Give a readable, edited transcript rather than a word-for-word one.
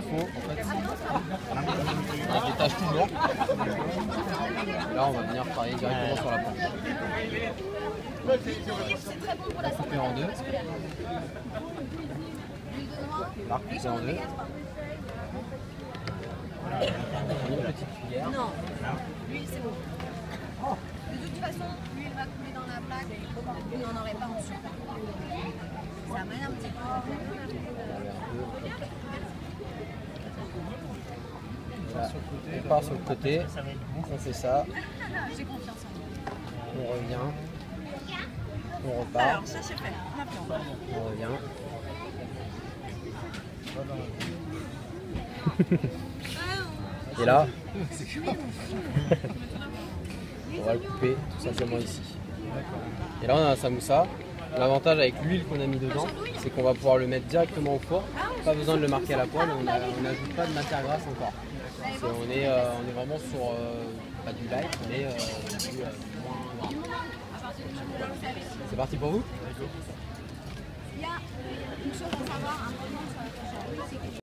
faut, en fait, on détache toujours. Là, on va venir travailler directement sur la planche. La couper en deux. L'arc coupé en deux. Une petite cuillère. Non, l'huile c'est bon. De toute façon, l'huile va couler dans la plaque, vous n'en aurez pas en dessous. Ça amène un petit peu. Voilà. On part sur le côté, on fait ça, J'ai confiance en vous. on revient, on repart, Alors, ça c'est fait. Maintenant. on revient. Et là, on va le couper tout simplement ici. Et là on a un samoussa. L'avantage avec l'huile qu'on a mis dedans, c'est qu'on va pouvoir le mettre directement au four. Pas besoin de le marquer à la poêle, on n'ajoute pas de matière grasse encore. On est vraiment sur pas du light, mais du moins gras. C'est parti pour vous? Il y a une chose à savoir, un moment sur la